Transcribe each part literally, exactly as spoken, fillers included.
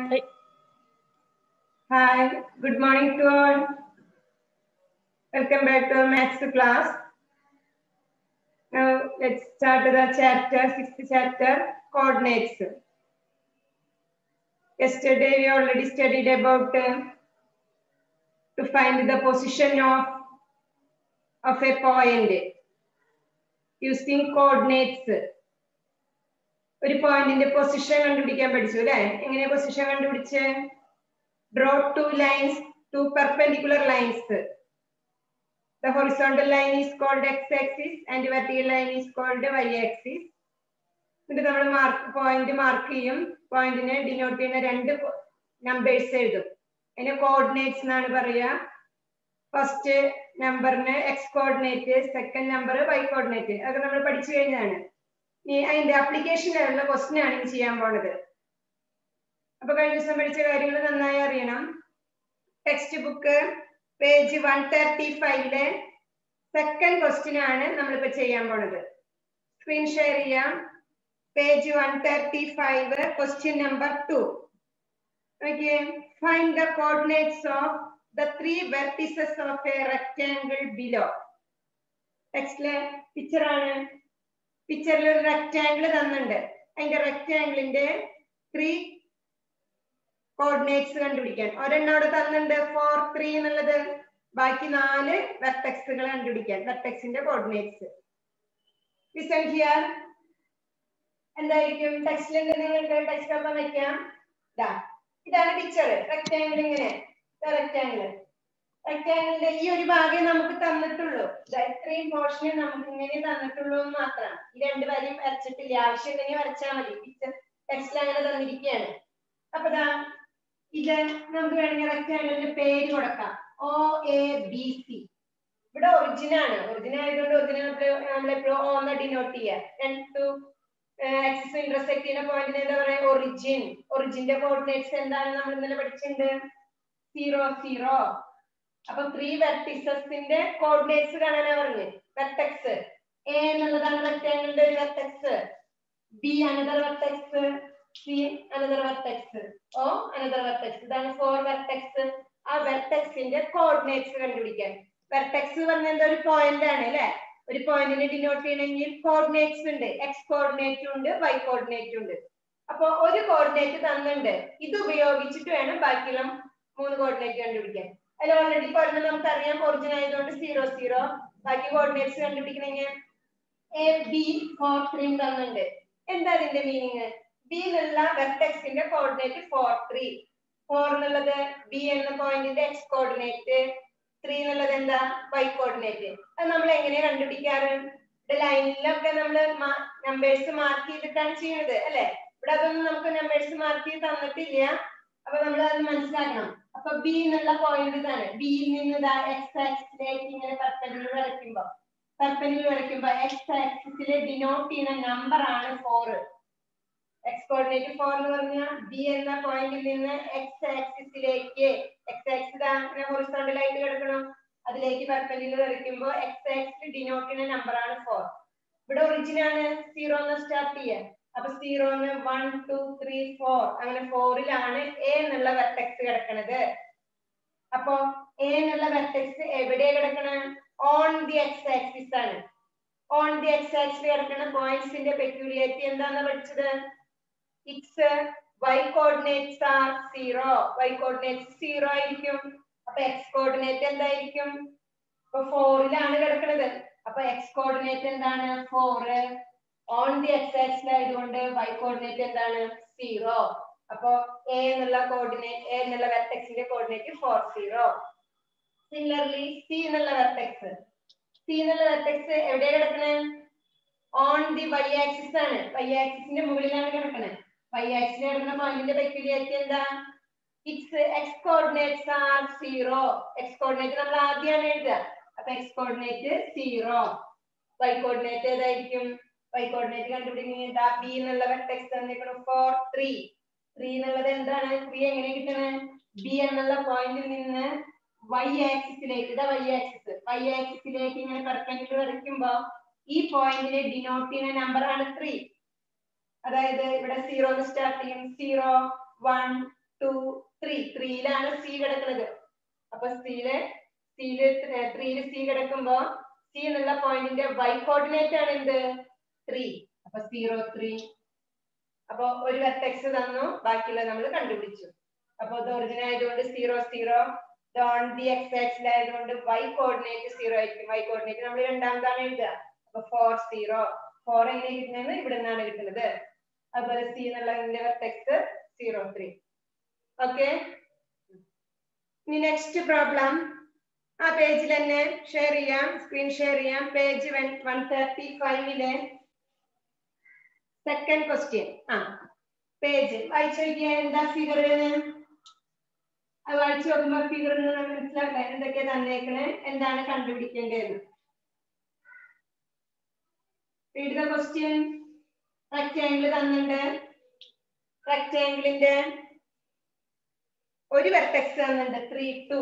only. Hi, good morning to all. Welcome back to our maths class. Now let's start the chapter, sixth chapter, coordinates. Yesterday we already studied about uh, to find the position of, of a point using coordinates. ഒരു പോയിന്റിന്റെ position കണ്ടുപിടിക്കാൻ പഠിച്ചു അല്ലേ? എങ്ങനെ position കണ്ടുപിടിച്ച്? Draw two lines, two perpendicular lines. The horizontal line is called x-axis and the vertical line is called y-axis. എന്നിട്ട് നമ്മൾ mark point mark ചെയ്യും. പോയിന്റിനെ ഡിനോട്ട് ചെയ്യുന്ന രണ്ട് നമ്പേഴ്സ് എഴുതും. അതിനെ കോർഡിനേറ്റ്സ് എന്നാണ് പറയുക. ഫസ്റ്റ് നമ്പറിന് x coordinate, second number y coordinate. അതൊക്കെ നമ്മൾ പഠിച്ചു കഴിഞ്ഞാണ്. അതിന്റെ ആപ്ലിക്കേഷനിലുള്ള ക്വസ്റ്റ്യൻ ആണ് ഇനി ചെയ്യാൻ പോണത്. അപ്പൊ കഴിഞ്ഞ ദിവസം പഠിച്ച കാര്യങ്ങൾ നന്നായി അറിയണം. Textbook page one thirty ഫൈവിലെ സെക്കൻഡ് ക്വസ്റ്റ്യൻ ആണ് നമ്മളിപ്പോ ചെയ്യാൻ പോണത്. സ്ക്രീൻ ഷെയർ ചെയ്യാം. Page one thirty five question number two. Okay, find the coordinates of the three vertices of a rectangle below. ടെക്സ്റ്റിലെ പിക്ചർ ആണ്. പിക്ചറിൽ ഒരു റെക്ടാംഗിൾ തന്നിട്ടുണ്ട്. അതിന്റെ റെക്ടാംഗിളിന്റെ ത്രീ കോർഡിനേറ്റ്സ് കണ്ടുപിടിക്കാൻ. ഒരെണ്ണോട് തന്നിട്ടുണ്ട് ഫോർ ത്രീ എന്നുള്ളത്. ബാക്കി നാല് വെർട്ടെക്സുകൾ കണ്ടുപിടിക്കാൻ. വെർട്ടെക്സിന്റെ കോർഡിനേറ്റ്സ്. Listen here. എന്തായിരിക്കും ടെക്സ്റ്റിൽ എന്തെങ്കിലും ടെക്സ്റ്റ് അപ്പം വെക്കാം. ഇതാ ഇതാണ് പിക്ചർ. റെക്ടാംഗിൾ ഇങ്ങനെ റെക്ടാംഗിൾ റെക്ടാംഗിളിന്റെ ഈ ഒരു ഭാഗം നമുക്ക് തന്നിട്ടുള്ളൂ. ഇത്രയും പോർഷനെ നമുക്ക് ഇങ്ങനെ തന്നിട്ടുള്ളൂ എന്ന് മാത്രമാണ്. ഈ രണ്ട് വരെയും വരച്ചിട്ടില്ല. ആവശ്യം ഉണ്ടെങ്കിൽ വരച്ചാൽ മതി. പിക്ചർ ടെക്സ്റ്റിൽ അങ്ങനെ തന്നിരിക്കുകയാണ്. അപ്പൊ ഇതാ ഇത് നമുക്ക് വേണമെങ്കിൽ റെക്ടാംഗിളിന്റെ പേര് കൊടുക്കാം. O A B C. ഇവിടെ ഒറിജിൻ ആണ്. ഒറിജിൻ ആയതുകൊണ്ട് ഒറിജിനൽ നമ്മളെപ്പോഴും ഓ എന്ന് ഡിനോട്ട് ചെയ്യുക. രണ്ട് ആക്സിസ് ഇന്റർസെക്ട് ചെയ്യുന്ന പോയിന്റിന് എന്താ പറയാ? ഒറിജിൻ. ഒറിജിന്റെ കോർഡിനേറ്റ്സ് എന്താണ് നമ്മൾ ഇന്നലെ പഠിച്ചിട്ടുണ്ട്? Zero zero. അപ്പൊ ത്രീ വെർട്ടിസസിന്റെ കോർഡിനേറ്റ്സ് കാണാനാ പറഞ്ഞു. വെർട്ടെക്സ് എ എന്നുള്ളതാണ് റെക്ടാംഗിളിന്റെ ഒരു vertex. B another vertex, C another vertex, O another vertex. ഇതാണ് ഫോർ വെർട്ടെക്സ്. ആ വെർട്ടെക്സിന്റെ കോർഡിനേറ്റ്സ് കണ്ടുപിടിക്കാൻ. വെർട്ടെക്സ് പറഞ്ഞ എന്താ? ഒരു പോയിന്റ് ആണ് അല്ലെ? ഒരു പോയിന്റിനെ ഡിനോട്ട് ചെയ്യണമെങ്കിൽ കോർഡിനേറ്റ്സ് ഉണ്ട്. എക്സ് കോർഡിനേറ്റും ഉണ്ട്, വൈ കോർഡിനേറ്റും ഉണ്ട്. അപ്പൊ ഒരു കോർഡിനേറ്റ് തന്നിട്ടുണ്ട്. ഇത് ഉപയോഗിച്ചിട്ട് വേണം ബാക്കിയുള്ള മൂന്ന് കോർഡിനേറ്റ് കണ്ടുപിടിക്കാൻ. അതിൽ ഓൾറെഡി പറഞ്ഞ നമുക്കറിയാം ഒറിജിൻ ആയതുകൊണ്ട് സീറോ സീറോ. ബാക്കി കോർഡിനേറ്റ്സ് കണ്ടുപിടിക്കണമെങ്കിൽ എ ബി ഫോർ ത്രീ തന്നിട്ടുണ്ട്. എന്താ അതിന്റെ മീനിങ്? ബി എന്നുള്ള വെർട്ടെക്സിന്റെ കോർഡിനേറ്റ് ഫോർ ത്രീ. ഫോർ എന്നുള്ളത് ബി എന്ന പോയിന്റിന്റെ എക്സ് കോർഡിനേറ്റ്, ത്രീ എന്നുള്ളത് എന്താ? Y coordinate. അത് നമ്മൾ എങ്ങനെയാ കണ്ടുപിടിക്കാറ്? ഇവിടെ ലൈനിലൊക്കെ നമ്മൾ നമ്പേഴ്സ് മാർക്ക് ചെയ്തിട്ടാണ് ചെയ്യുന്നത് അല്ലെ? ഇവിടെ അതൊന്നും നമുക്ക് നമ്പേഴ്സ് മാർക്ക് ചെയ്ത് തന്നിട്ടില്ല. അപ്പൊ നമ്മൾ അത് മനസ്സിലാക്കണം. അപ്പൊ ബി എന്നുള്ള പോയിന്റ് ഇതാണ്. ബിയിൽ നിന്ന് ഇതാ എക്സ് ആക്സിസിലേക്ക് ഇങ്ങനെ പെർപെൻഡിക്കുലർ വരയ്ക്കുമ്പോ പെർപെൻഡിക്കുലർ വരയ്ക്കുമ്പോ എക്സ് ആക്സിസിലെ ഡിനോട്ട് ചെയ്യുന്ന നമ്പർ ആണ് ഫോർ. എക്സ് കോർഡിനേറ്റ് ഫോർ എന്ന് പറഞ്ഞാൽ ബി എന്ന പോയിന്റിൽ നിന്ന് എക്സ് ആക്സിസിലേക്ക്, എക്സ് ആക്സിസ് ഹൊറിസോണ്ടൽ ആയിട്ട് കിടക്കണം, അതിലേക്ക് പെർപെൻഡിക്കുലർ വരയ്ക്കുമ്പോൾ എക്സ് ആക്സിസ് ഡിനോട്ട് ചെയ്യുന്ന നമ്പർ ആണ് ഫോർ. ഇവിടെ ഒറിജിൻ ആണ് സീറോ എന്ന് സ്റ്റാർട്ട് ചെയ്യാൻ. അപ്പൊ സീറോന്ന് വൺ ടു ത്രീ ഫോർ, അങ്ങനെ ഫോറിലാണ് എ എന്നുള്ള വെർട്ടെക്സ് കിടക്കുന്നത്. അപ്പൊ എ എന്നുള്ള വെർട്ടെക്സ് എവിടെയാ കിടക്കണത്? ഓൺ ദി എക്സ് ആക്സിസ് ആണ്. ഓൺ ദി എക്സ് ആക്സിസ് കിടക്കുന്ന പോയിന്റ്സിന്റെ പെക്യൂലിയാരിറ്റി എന്താണെന്ന് പഠിച്ചത്? X y coordinates are zero. Y coordinates zero ആയിരിക്കും. അപ്പൊ എക്സ് കോർഡിനേറ്റ് എന്തായിരിക്കും? ഇപ്പൊ ഫോറിലാണ് കിടക്കുന്നത്. അപ്പൊ എക്സ് കോർഡിനേറ്റ് എന്താണ്? Four. On the X axis ആയതുകൊണ്ട് വൈ കോർഡിനേറ്റ് എന്താണ്? സീറോ. അപ്പൊ എ എന്നുള്ള കോർഡിനേറ്റ്, എ എന്നുള്ള വെർട്ടെക്സിന്റെ coordinate four zero. Similarly C എന്നുള്ള വെർട്ടെക്സ്, സി എന്നുള്ള വെർട്ടെക്സ് എവിടെയാ കിടക്കുന്നത്? ഓൺ ദി വൈ ആക്സിസ് ആണ്. വൈ ആക്സിസിന്റെ മുകളിലാണ് കിടക്കുന്നത്. വൈ ആക്സിസിൽ കിടക്കുന്ന പോയിന്റിന്റെ പെക്യൂലിയാരിറ്റി എന്താ? Its x coordinates are zero. X coordinate നമ്മൾ ആദ്യമാണ് എഴുതുക. അപ്പൊ X coordinate zero. Y coordinate ഏതായിരിക്കും? വൈ കോർഡിനേറ്റ് കണ്ടുപിടിക്കുന്നത് ബി എന്നുള്ള വെർട്ടെക്സ് തന്നിരിക്കണം ഫോർ ത്രീ. ത്രീ എന്നുള്ളത് എന്താണ്? ത്രീ എങ്ങനെ കിട്ടണേ? ബി എന്നുള്ള പോയിന്റിൽ നിന്ന് വൈ ആക്സിസിലേക്ക്, ഇതാ വൈ ആക്സിസ്, വൈ ആക്സിസിലേക്ക് ഇങ്ങനെ പെർപെൻഡിക്കുലർ വരയ്ക്കുമ്പോ ഈ പോയിന്റിനെ ഡിനോട്ട് ചെയ്യുന്ന നമ്പർ ആണ് ത്രീ. അതായത് ഇവിടെ സീറോ സ്റ്റാർട്ട് ചെയ്യും. സീറോ വൺ ടു ത്രീ ത്രീയിലാണ് സി കിടക്കുന്നത്. അപ്പൊ സിയില് സിയില് ത്രീയില് സി കിടക്കുമ്പോ സി എന്നുള്ള പോയിന്റിന്റെ വൈ കോർഡിനേറ്റ് ആണ് എന്ത് ത്രീ. അപ്പൊ സീറോ ത്രീ. അപ്പൊ ഒരു വെർട്ടെക്സ് തന്നു, ബാക്കിയുള്ള നമ്മൾ കണ്ടുപിടിച്ചു. അപ്പൊ ഇത് ഒറിജിൻ ആയതുകൊണ്ട് zero zero. On the x ആക്സിൽ ആയതുകൊണ്ട് വൈ കോർഡിനേറ്റ് സീറോ ആയിരിക്കും. വൈ കോർഡിനേറ്റ് നമ്മൾ രണ്ടാമതാണ് എഴുതുക. അപ്പൊ ഫോർ സീറോ. ഫോർ എങ്ങനെ കിട്ടുന്നത്? ഇവിടെ നിന്നാണ് കിട്ടുന്നത്. അതുപോലെ സി എന്നുള്ളതിന്റെ വെർട്ടെക്സ് സീറോ ത്രീ. ഓക്കെ. ഇനി നെക്സ്റ്റ് പ്രോബ്ലം ആ പേജിൽ തന്നെ ഷെയർ ചെയ്യാം, സ്ക്രീൻ ഷെയർ ചെയ്യാം. പേജ് വൺ തേർട്ടി ഫൈവിലെ സെക്കൻഡ് ക്വസ്റ്റ്യൻ. ആ പേജ് വായിച്ചു നോക്കിയാൽ എന്താ ഫിഗർ? അത് വായിച്ചു നോക്കുമ്പോ ഫിഗർ മനസ്സിലാക്കാൻ എന്തൊക്കെയാ തന്നേക്കണേ, എന്താണ് കണ്ടുപിടിക്കേണ്ടതെന്ന്. Read the question. റെക്ടാംഗിൾ തന്നിട്ടുണ്ട്. റെക്ടാംഗിളിന്റെ ഒരു വെർട്ടെക്സ് തന്നിട്ടുണ്ട് ത്രീ ടു.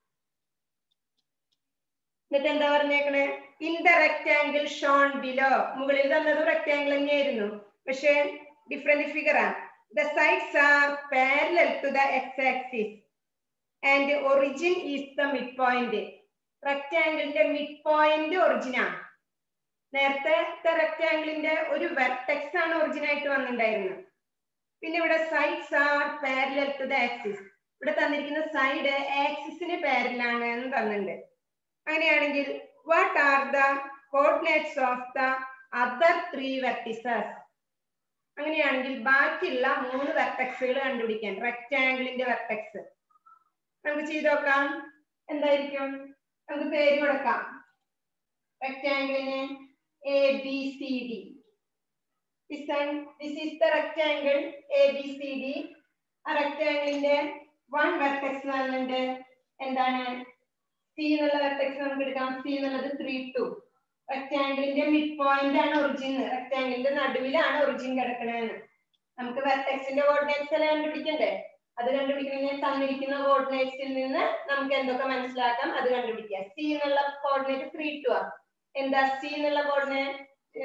എന്നിട്ട് എന്താ പറഞ്ഞേക്കണേ? In the rectangle shown below. മുകളിൽ തന്നത് റെക്ടാംഗിൾ തന്നെയായിരുന്നു, പക്ഷെ ഡിഫറെന്റ് ഫിഗർ ആണ്. The sides are parallel to the x axis and origin is the mid point. റെക്ടാംഗിളിന്റെ മിഡ് പോയിന്റ് ഒറിജിൻ ആണ്. നേരത്തെ റെക്ടാംഗിളിന്റെ ഒരു വെർട്ടെക്സ് ആണ് ഒറിജിൻ ആയിട്ട് വന്നിട്ടുണ്ടായിരുന്നത്. പിന്നെ ഇവിടെ sides are parallel to the axis. ഇവിടെ തന്നിരിക്കുന്ന സൈഡ് ആക്സിസിന് പാരലാണ് എന്ന് തന്നിട്ടുണ്ട്. അങ്ങനെയാണെങ്കിൽ what are the coordinates of the other three vertices? അങ്ങനെയാണെങ്കിൽ ബാക്കിയുള്ള മൂന്ന് വെർട്ടെക്സുകൾ കണ്ടുപിടിക്കാൻ റെക്ടാംഗിളിന്റെ വെർട്ടെക്സ് നമുക്ക് ചെയ്ത് നോക്കാം. എന്തായിരിക്കും? നമുക്ക് പേര് കൊടുക്കാം. റെക്ടാംഗിളിന് A B C D. This is the rectangle A B C D. ആ റെക്ടാംഗിളിന്റെ വൺ വെർട്ടെക്സ് പറയുന്നുണ്ട് എന്താണ്? സി എന്നുള്ള വെർട്ടെക്സ് നമുക്ക് എടുക്കാം. സി എന്നുള്ളത് ത്രീ ടു. റെക്ടാംഗിളിന്റെ മിഡ് പോയിന്റ് ആണ് ഒറിജിൻ. റെക്ടാംഗിളിന്റെ നടുവിലാണ് ഒറിജിൻ കിടക്കണേന്ന്. നമുക്ക് വെർട്ടെക്സിന്റെ കോർഡിനേറ്റ്സ് എല്ലാം കണ്ടുപിടിക്കണ്ടേ? അത് കണ്ടുപിടിക്കണമെങ്കിൽ തന്നിരിക്കുന്ന കോർഡിനേറ്റ്സിൽ നിന്ന് നമുക്ക് എന്തൊക്കെ മനസ്സിലാക്കാം അത് കണ്ടുപിടിക്കാം. സി എന്നുള്ള കോർഡിനേറ്റ് ത്രീ ടു ആണ്. എന്താ സി എന്നുള്ള കോർഡിനേറ്റ്?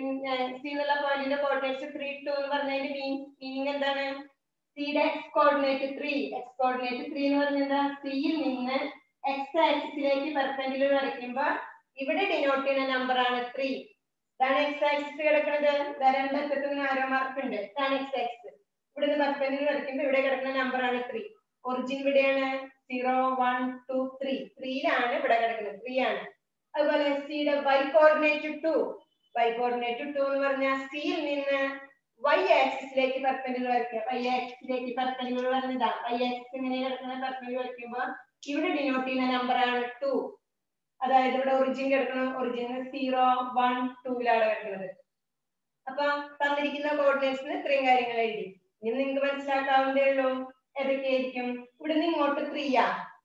സി എന്നുള്ള പോയിന്റിന്റെ കോർഡിനേറ്റ്സ് ത്രീ ടു എന്ന് പറഞ്ഞതിന്റെ മീനിങ് എന്താണ്? സിയുടെ X coordinate three. X coordinate three എന്ന് പറഞ്ഞാൽ സിയിൽ നിന്ന് എക്സ് ആക്സിസിലേക്ക് പെർപെൻഡിക്കുലർ വരയ്ക്കുമ്പോ ഇവിടെ ഡിനോട്ട് ചെയ്യുന്ന നമ്പർ ആണ് ത്രീ. ഇതാണ് എക്സ് ആക്സിസ് കിടക്കുന്നത്. രണ്ടറ്റത്തിന് ആരോ മാർക്ക് ഉണ്ട്. ഇതാണ് എക്സ് ആക്സിസ്. ഇവിടുന്ന് പെർപെൻഡിക്കുലർ വരയ്ക്കുമ്പോൾ ഇവിടെ കിടക്കുന്ന നമ്പർ ആണ് ത്രീ. ഒറിജിൻ ഇവിടെയാണ്. Zero one two three. ത്രീയിലാണ് ഇവിടെ കിടക്കുന്നത്. ത്രീ ആണ്. അതുപോലെ സിയുടെ Y coordinate two. Y coordinate two എന്ന് പറഞ്ഞാൽ സിയിൽ നിന്ന് വൈ ആക്സിസിലേക്ക് പെർപെൻഡിക്കുലർ വരയ്ക്കുക. വൈ ആക്സിസിലേക്ക് പെർപെൻഡിക്കുലർ വരുന്നതാ. വൈ ആക്സിസ് ഇങ്ങനെ കിടക്കുന്ന പെർപെൻഡിക്കുലർ വരയ്ക്കുമ്പോ ഇവിടെ ഡിനോട്ട് ചെയ്യുന്ന നമ്പർ ആണ് ടു. അതായത് ഇവിടെ ഒറിജിൻ കിടക്കണം. ഒറിജിൻ സീറോ വൺ ടൂലാണ് കിടക്കുന്നത്. അപ്പൊ തന്നിരിക്കുന്ന കോർഡിനേറ്റ്സിന് ഇത്രയും കാര്യങ്ങൾ എഴുതി. ഇനി നിങ്ങൾക്ക് മനസ്സിലാക്കാവുന്നതേ ഉള്ളൂ. ഏതൊക്കെയായിരിക്കും? ഇവിടെ നിന്ന് ഇങ്ങോട്ട് ത്രീ ആ.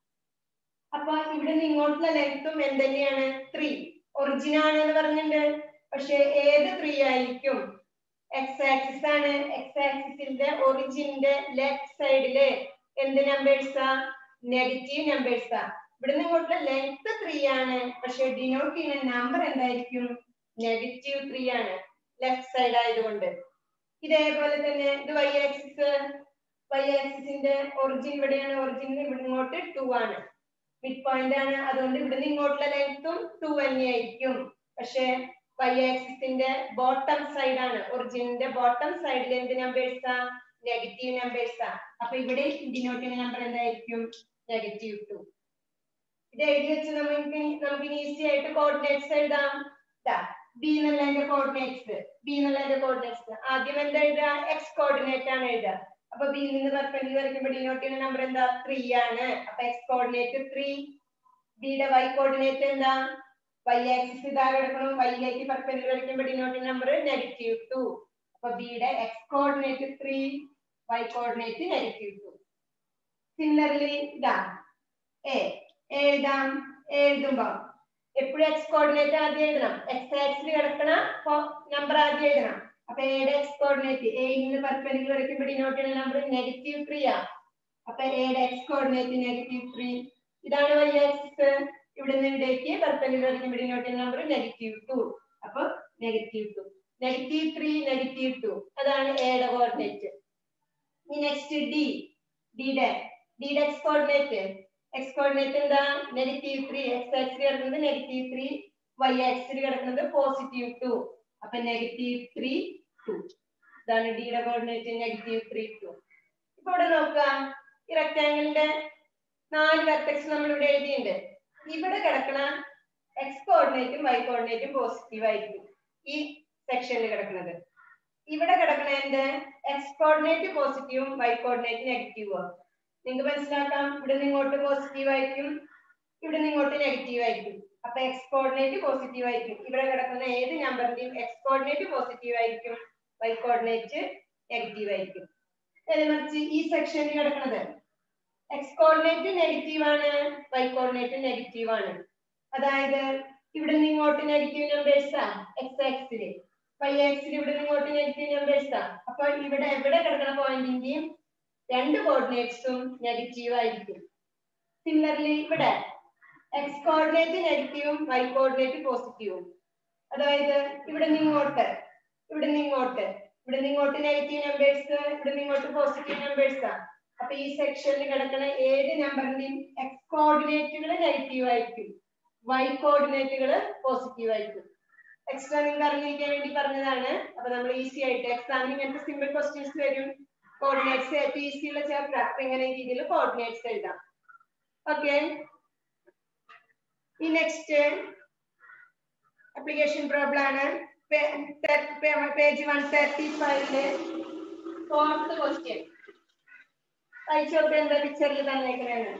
അപ്പൊ ഇവിടെ നിന്ന് ഇങ്ങോട്ടുള്ള ലെങ്ത്തും എന്തുതന്നെയാണ്? ത്രീ. ഒറിജിൻ ആണ് എന്ന് പറഞ്ഞിട്ടുണ്ട്. പക്ഷെ ഏത് ത്രീ ആയിരിക്കും? എക്സ് ആക്സിസ് ആണ്. എക്സ് ആക്സിസിന്റെ ഒറിജിന്റെ ലെഫ്റ്റ് സൈഡില് എന്ത് നമ്പേഴ്സാ? നെഗറ്റീവ് നമ്പേഴ്സാ. ഇവിടെ നിങ്ങോട്ടുള്ള ലെങ്ത് ത്രീ ആണ്, പക്ഷെ ഡിനോട്ട് ചെയ്യുന്ന നമ്പർ എന്തായിരിക്കും? നെഗറ്റീവ് ത്രീ ആണ്, ലെഫ്റ്റ് സൈഡ് ആയതുകൊണ്ട്. ഇതേപോലെ തന്നെ ഇത് വൈ ആക്സിസ്. വൈ ആക്സിസിന്റെ ഒറിജിൻ ഇവിടെയാണ്. ഒറിജിൻ ഇവിടെ ഇങ്ങോട്ട് ടു ആണ്. മിഡ് പോയിന്റ് ആണ്. അതുകൊണ്ട് ഇവിടെ നിന്ന് ഇങ്ങോട്ടുള്ള ലെങ്ത്തും ടു തന്നെയായിരിക്കും. പക്ഷെ വൈ ആക്സിസിന്റെ ബോട്ടം സൈഡ് ആണ്. ഒറിജിനിന്റെ ബോട്ടം സൈഡിൽ എന്ത് നമ്പേഴ്സാ? നെഗറ്റീവ് നമ്പേഴ്സാ. അപ്പൊ ഇവിടെ ഡിനോട്ട് ചെയ്യുന്ന നമ്പർ എന്തായിരിക്കും? Negative two. ഇത് എഴുതി വെച്ച് നമുക്ക് നമുക്ക് ഈസി ആയിട്ട് കോർഡിനേറ്റ്സ് എഴുതാം. ബി എന്നുള്ളതിന്റെ കോർഡിനേറ്റ്സ്. ബി എന്നുള്ളതിന്റെ കോർഡിനേറ്റ്സ് ആദ്യം എന്താ എഴുതുക? എക്സ് കോർഡിനേറ്റ് ആണ് എഴുതുക. അപ്പൊ ബിയിൽ നിന്ന് പെർപെൻഡിക്കുലർ വരയ്ക്കുമ്പോൾ ഡിനോട്ട് ചെയ്യുന്ന നമ്പർ എന്താ? ത്രീ ആണ്. അപ്പൊ എക്സ് കോർഡിനേറ്റ് ത്രീ. ബിയുടെ വൈ കോർഡിനേറ്റ് എന്താ? വൈ ആക്സിസ് ഇതാ കിടക്കണം. വൈയിലേക്ക് പെർപെൻഡിക്കുലർ വരയ്ക്കുമ്പോൾ ഡിനോട്ട് ചെയ്യുന്ന നമ്പർ നെഗറ്റീവ് ടു. അപ്പൊ ബിയുടെ X coordinate three, Y coordinate negative two. Similarly ഇതാ എ എഴുതാം. എഴുതുമ്പോ എപ്പോഴും എക്സ് കോർഡിനേറ്റ് ആദ്യം എഴുതണം. എക്സ് ആക്സിൽ കിടക്കണ നമ്പർ ആദ്യം എഴുതണം. അപ്പൊ എയുടെ എക്സ് കോർഡിനേറ്റ് എയിൽ നിന്ന് പെർപെൻഡിക്കുലർ വരയ്ക്കുമ്പോൾ ഡിനോട്ട് ചെയ്യുന്ന നമ്പർ നെഗറ്റീവ് ത്രീ ആ. അപ്പൊ എയുടെ എക്സ് കോർഡിനേറ്റ് നെഗറ്റീവ് ത്രീ. ഇതാണ് വൈ ആക്സിസ്. ഇവിടെ നിന്ന് ഇവിടേക്ക് പെർപെൻഡിക്കുലർ വരയ്ക്കുമ്പോൾ ഡിനോട്ട് ചെയ്യുന്ന നമ്പർ നെഗറ്റീവ് ടു. അപ്പൊ negative two, negative three, negative two. അതാണ് എയുടെ കോർഡിനേറ്റ്. ഇനി നെക്സ്റ്റ് ഡി. ഡിയുടെ ഡിയുടെ എക്സ് കോർഡിനേറ്റ് എക്സ് കോർഡിനേറ്റ് എന്താ നെഗറ്റീവ് ത്രീ എക്സ് ആക്സിൽ കിടക്കുന്നത് നെഗറ്റീവ് ത്രീ വൈ ആക്സിൽ കിടക്കുന്നത് പോസിറ്റീവ് ടു അപ്പൊ നെഗറ്റീവ് ത്രീ ടു ഇതാണ് ഡിയുടെ കോർഡിനേറ്റ് നെഗറ്റീവ് ത്രീ ടു. ഇപ്പൊ ഇവിടെ നോക്കുക ഈ റെക്ടാംഗിളിന്റെ നാല് വെർട്ടെക്സ് നമ്മൾ ഇവിടെ എഴുതിയിട്ടുണ്ട്. ഇവിടെ കിടക്കണ എക്സ് കോർഡിനേറ്റും വൈ കോർഡിനേറ്റും പോസിറ്റീവ് ആയിരിക്കും ഈ സെക്ഷനിൽ കിടക്കുന്നത്. ഇവിടെ കിടക്കണ എന്ത് എക്സ് കോർഡിനേറ്റ് പോസിറ്റീവും വൈ കോർഡിനേറ്റ് നെഗറ്റീവും. നിങ്ങൾക്ക് മനസ്സിലാക്കാം ഇവിടെ നിന്ന് ഇങ്ങോട്ട് പോസിറ്റീവ് ആയിരിക്കും ഇവിടെ നിന്ന് ഇങ്ങോട്ട് നെഗറ്റീവ് ആയിരിക്കും. അപ്പൊ എക്സ് കോർഡിനേറ്റ് പോസിറ്റീവ് ആയിരിക്കും. ഇവിടെ കിടക്കുന്ന ഏത് നമ്പറിന്റെയും എക്സ് കോർഡിനേറ്റ് പോസിറ്റീവ് ആയിരിക്കും വൈ കോർഡിനേറ്റ് നെഗറ്റീവ് ആയിരിക്കും. മറിച്ച് ഈ സെക്ഷനിൽ കിടക്കുന്നത് എക്സ് കോർഡിനേറ്റ് നെഗറ്റീവ് ആണ് വൈ കോർഡിനേറ്റ് നെഗറ്റീവ് ആണ്. അതായത് ഇവിടെ നിന്ന് ഇങ്ങോട്ട് നെഗറ്റീവ് നമ്പേഴ്സാ എക്സ് ആക്സില് വൈ ആക്സിൽ ഇവിടെ നിന്ന് ഇങ്ങോട്ട് നെഗറ്റീവ് നമ്പേഴ്സാ. അപ്പൊ ഇവിടെ എവിടെ കിടക്കുന്ന പോയിന്റിന്റെയും രണ്ട് കോർഡിനേറ്റ്സും നെഗറ്റീവ് ആയിരിക്കും. സിമിലർലി ഇവിടെ എക്സ് കോർഡിനേറ്റ് നെഗറ്റീവും വൈ കോർഡിനേറ്റ് പോസിറ്റീവും. അതായത് ഇവിടെ നിന്ന് ഇങ്ങോട്ട് ഇവിടെ നിന്ന് ഇങ്ങോട്ട് ഇവിടെ നിന്ന് ഇങ്ങോട്ട് നെഗറ്റീവ് നമ്പേഴ്സ് ഇവിടെ നിന്ന് ഇങ്ങോട്ട് പോസിറ്റീവ് നമ്പേഴ്സാ. അപ്പൊ ഈ സെക്ഷനിൽ കിടക്കുന്ന ഏത് നമ്പറിന്റെയും എക്സ് കോർഡിനേറ്റുകൾ നെഗറ്റീവ് ആയിരിക്കും വൈ കോർഡിനേറ്റുകൾ പോസിറ്റീവ് ആയിരിക്കും. എക്സ്ട്രാ നിങ്ങൾക്ക് അറിഞ്ഞിരിക്കാൻ വേണ്ടി പറഞ്ഞതാണ്. അപ്പൊ നമ്മൾ ഈസി ആയിട്ട് എക്സാമിന് ഇങ്ങനത്തെ സിമ്പിൾ ക്വസ്റ്റ്യൻസ് വരും. കോർഡിനേറ്റ്സ് ഏറ്റവും ഈസി ഉള്ള ചാപ്റ്റർ അപ്പൊ ഇങ്ങനെ രീതിയിൽ കോർഡിനേറ്റ്സ് എഴുതാം. ഓക്കെ ഈ നെക്സ്റ്റ് അപ്ലിക്കേഷൻ പ്രോബ്ലം ആണ് പേജ് വൺ തേർട്ടി ഫൈവില് ഫോർത്ത് ക്വസ്റ്റ്യൻ. അയച്ചോട്ടെ എന്താ പിക്ചറിൽ തന്നേക്കണേന്ന്.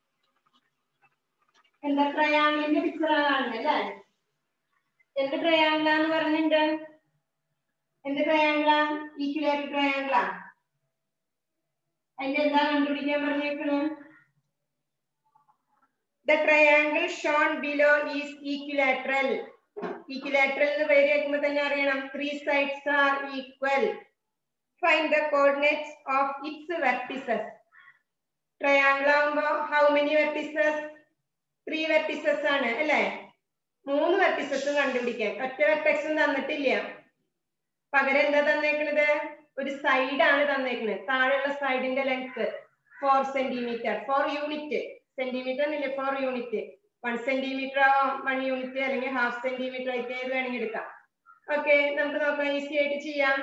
എന്താ ട്രയാങ്കിളിന്റെ പിക്ചറാണ് കാണുന്നത് അല്ലേ? എന്ത് ട്രയാങ്കിളാന്ന് പറഞ്ഞിട്ടുണ്ട്? എന്ത് ട്രയാങ്കിളാ? ഈക്വലേറ്റർ ട്രയാങ്കിളാ. അതിന്റെ എന്താ കണ്ടുപിടിക്കാൻ പറഞ്ഞേക്കണേ? The triangle shown below is equilateral. Equilateral എന്ന് പേര് കേൾക്കുമ്പോൾ തന്നെ അറിയണം three sides are equal. Find the coordinates of its vertices. Triangle ആവുമ്പോ how many vertices? Three vertices ആണ് അല്ലേ? മൂന്ന് വെർട്ടിസസും കണ്ടുപിടിക്കാൻ. ഒറ്റ വെർട്ടെക്സും തന്നിട്ടില്ല. പകരം എന്താ തന്നേക്കണത്? ഒരു സൈഡ് ആണ് തന്നേക്കുന്നത്. താഴെയുള്ള സൈഡിന്റെ length four centimetre four unit centimetre എന്നില്ല ഫോർ യൂണിറ്റ് വൺ സെന്റിമീറ്റർ ആവാം വൺ യൂണിറ്റ് അല്ലെങ്കിൽ ഹാഫ് സെന്റിമീറ്റർ ആയിട്ട് ഏത് വേണമെങ്കിൽ എടുക്കാം. ഓക്കെ നമുക്ക് നോക്കാം ഈസി ആയിട്ട് ചെയ്യാം.